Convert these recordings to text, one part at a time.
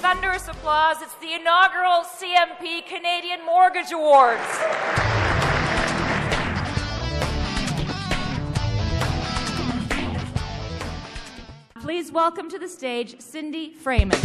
thunderous applause, it's the inaugural CMP Canadian Mortgage Awards. Please welcome to the stage Cindy Freeman.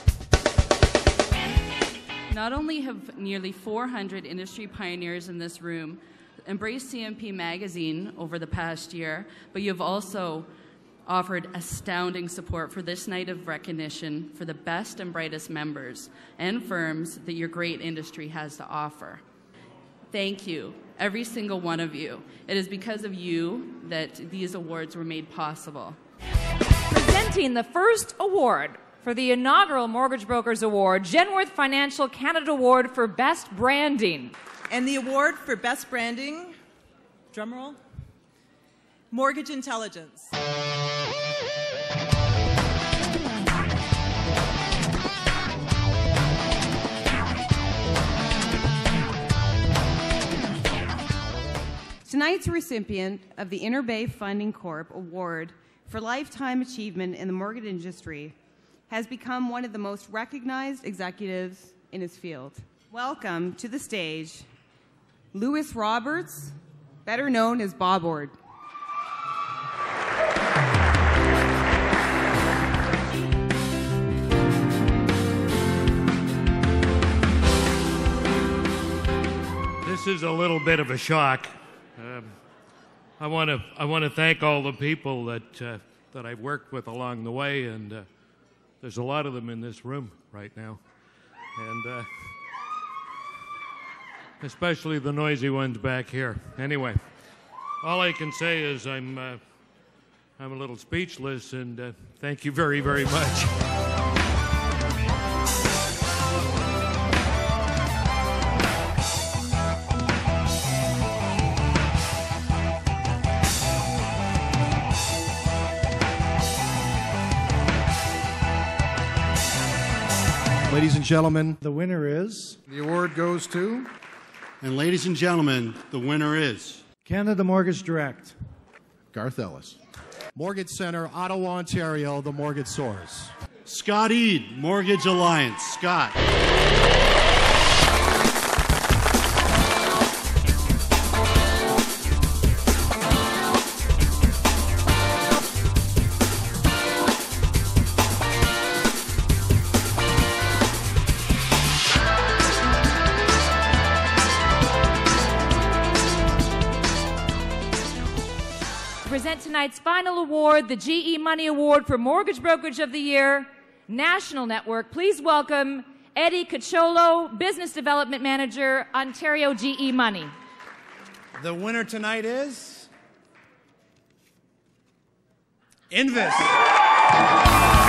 Not only have nearly 400 industry pioneers in this room embraced CMP magazine over the past year, but you've also offered astounding support for this night of recognition for the best and brightest members and firms that your great industry has to offer. Thank you, every single one of you. It is because of you that these awards were made possible. Presenting the first award for the inaugural Mortgage Brokers Award, Genworth Financial Canada Award for Best Branding. And the award for Best Branding, drumroll, Mortgage Intelligence. Tonight's recipient of the Inner Bay Funding Corp Award for Lifetime Achievement in the mortgage industry has become one of the most recognized executives in his field. Welcome to the stage, Lewis Roberts, better known as Bob Ord. This is a little bit of a shock. I want to thank all the people that I've worked with along the way, and there's a lot of them in this room right now, and especially the noisy ones back here. Anyway, all I can say is I'm a little speechless, and thank you very, very much. Ladies and gentlemen, the winner is... The award goes to... And ladies and gentlemen, the winner is... Canada Mortgage Direct. Garth Ellis. Mortgage Center, Ottawa, Ontario, the Mortgage Source. Scott Eade, Mortgage Alliance. Scott. Present tonight's final award, the GE Money Award for Mortgage Brokerage of the Year, National Network. Please welcome Eddie Cacciolo, Business Development Manager, Ontario GE Money. The winner tonight is... Invis.